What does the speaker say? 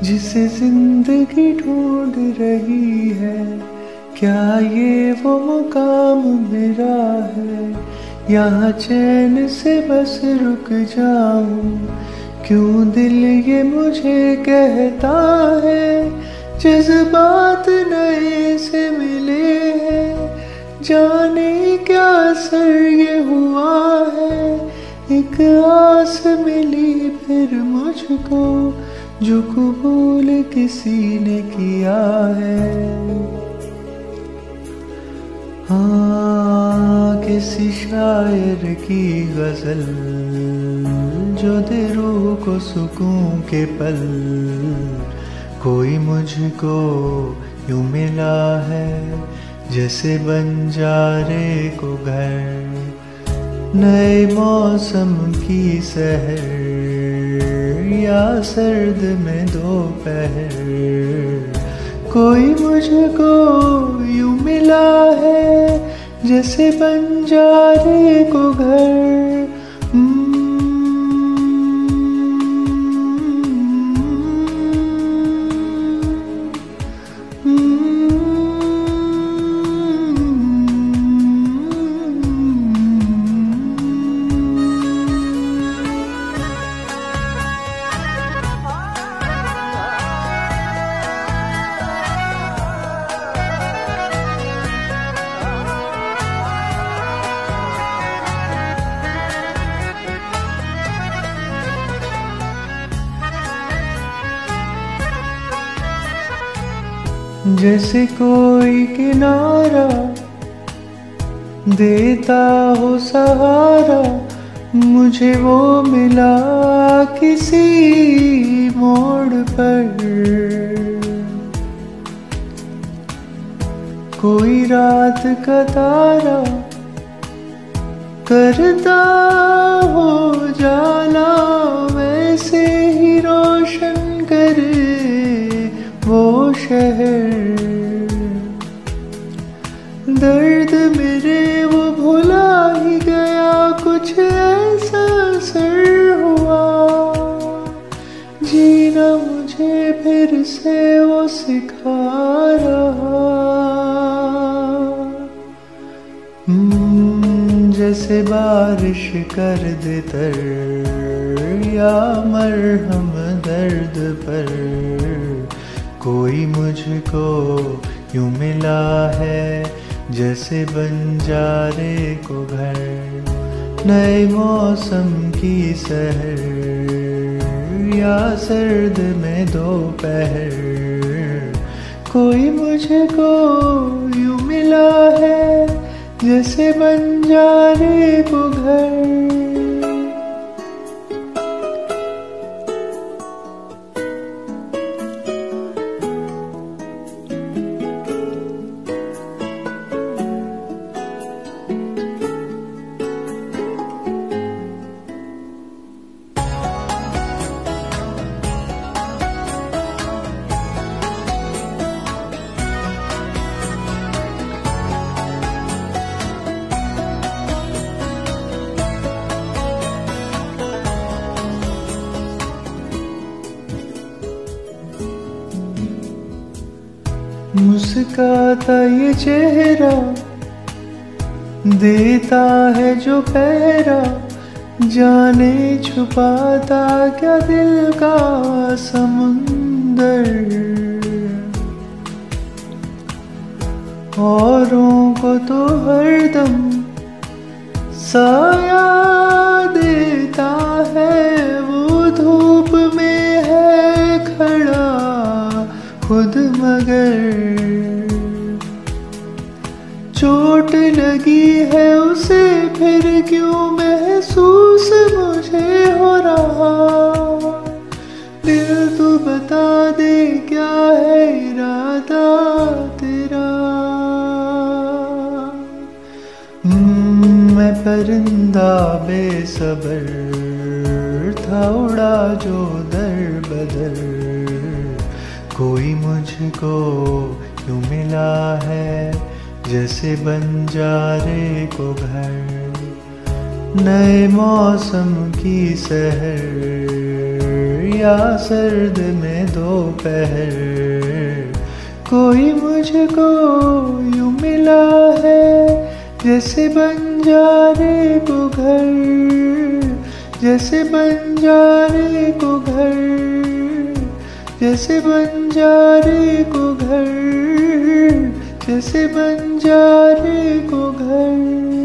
जिसे जिंदगी ढूंढ रही है, क्या ये वो मुकाम मेरा है? यहाँ चैन से बस रुक जाऊं, क्यों दिल ये मुझे कहता है जज्बात नए से मिले हैं, जाने क्या असर ये हुआ है। एक आस मिली फिर मुझको, जो कबूल किसी ने किया है। हाँ, किसी शायर की गजल जो दे रूह को सुकून के पल, कोई मुझको यूं मिला है जैसे बंजारे को घर, नए मौसम की सहर या सर्द में दोपहर। कोई मुझको यूं मिला है जैसे बंजारे को घर। जैसे कोई किनारा देता हो सहारा, मुझे वो मिला किसी मोड़ पर। कोई रात का तारा करता हो जाला, वैसे ही रोशन करे वो शहर। दर्द मेरे वो भुला ही गया, कुछ ऐसा असर हुआ, जीना मुझे फिर से वो सिखा रहा। जैसे बारिश कर दे तर या मरहम दर्द पर, कोई मुझको यूं मिला है जैसे बंजारे को घर, नए मौसम की सहर या सर्द में दोपहर। कोई मुझको यूं मिला है जैसे बंजारे को घर। मुस्काता ये चेहरा देता है जो पहरा, जाने छुपाता क्या दिल का समुंदर। औरों को तो हरदम साया देता है, वो धूप में है खड़ा खुद मगर। चोट लगी है उसे फिर क्यों महसूस मुझे हो रहा, दिल तू बता दे क्या है इरादा तेरा। मैं परिंदा बेसबर था उड़ा जो दर बदर, कोई मुझको यूं मिला है जैसे बंजारे को घर, नए मौसम की सहर या सर्द में दोपहर, कोई मुझको यूं मिला है जैसे बंजारे को घर, जैसे बंजारे को घर, जैसे बंजारे को घर, जैसे बंजारे को घर।